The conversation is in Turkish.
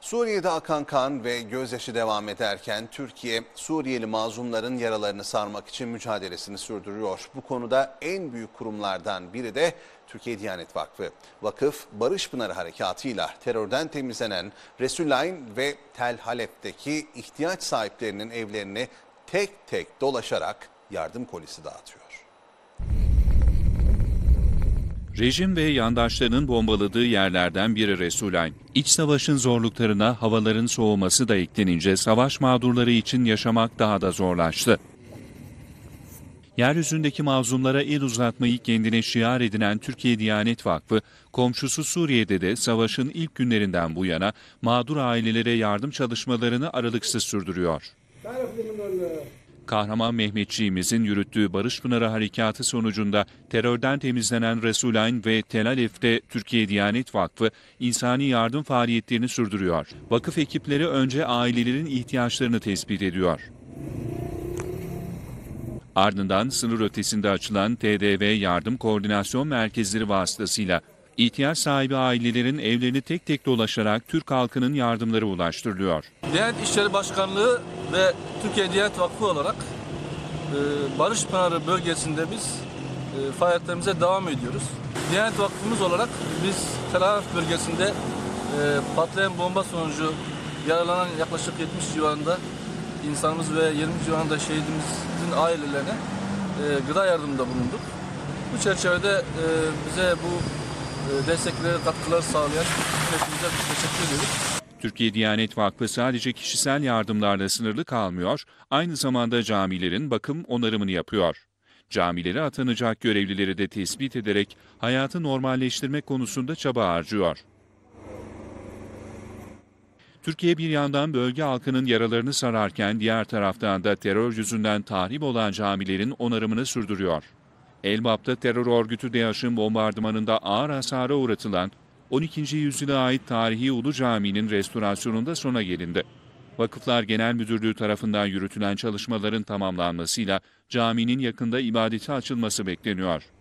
Suriye'de akan kan ve gözyaşı devam ederken Türkiye, Suriyeli mazlumların yaralarını sarmak için mücadelesini sürdürüyor. Bu konuda en büyük kurumlardan biri de Türkiye Diyanet Vakfı. Vakıf, Barış Pınarı Harekatı'yla terörden temizlenen Resulayn ve Tel Halep'teki ihtiyaç sahiplerinin evlerini tek tek dolaşarak yardım kolisi dağıtıyor. Rejim ve yandaşlarının bombaladığı yerlerden biri Resulayn. İç savaşın zorluklarına havaların soğuması da eklenince savaş mağdurları için yaşamak daha da zorlaştı. Yeryüzündeki mazlumlara el uzatmayı kendine şiar edinen Türkiye Diyanet Vakfı, komşusu Suriye'de de savaşın ilk günlerinden bu yana mağdur ailelere yardım çalışmalarını aralıksız sürdürüyor. Kahraman Mehmetçiğimizin yürüttüğü Barış Pınarı Harekatı sonucunda terörden temizlenen Resulayn ve Tel Alef'te Türkiye Diyanet Vakfı insani yardım faaliyetlerini sürdürüyor. Vakıf ekipleri önce ailelerin ihtiyaçlarını tespit ediyor. Ardından sınır ötesinde açılan TDV yardım koordinasyon merkezleri vasıtasıyla ihtiyaç sahibi ailelerin evlerini tek tek dolaşarak Türk halkının yardımları ulaştırılıyor. Diyanet İşleri Başkanlığı ve Türkiye Diyanet Vakfı olarak Barış Pınarı bölgesinde biz faaliyetlerimize devam ediyoruz. Diyanet Vakfımız olarak biz Tel Arif bölgesinde patlayan bomba sonucu yaralanan yaklaşık 70 civarında insanımız ve 20 civarında şehidimizin ailelerine gıda yardımında bulunduk. Bu çerçevede bize bu destekleri, katkıları sağlayan hükümetimize teşekkür ediyoruz. Türkiye Diyanet Vakfı sadece kişisel yardımlarla sınırlı kalmıyor, aynı zamanda camilerin bakım onarımını yapıyor. Camilere atanacak görevlileri de tespit ederek hayatı normalleştirmek konusunda çaba harcıyor. Türkiye bir yandan bölge halkının yaralarını sararken diğer taraftan da terör yüzünden tahrip olan camilerin onarımını sürdürüyor. Elbap'ta terör örgütü DAEŞ'in bombardımanında ağır hasara uğratılan 12. yüzyıla ait tarihi Ulu Cami'nin restorasyonunda sona gelindi. Vakıflar Genel Müdürlüğü tarafından yürütülen çalışmaların tamamlanmasıyla caminin yakında ibadete açılması bekleniyor.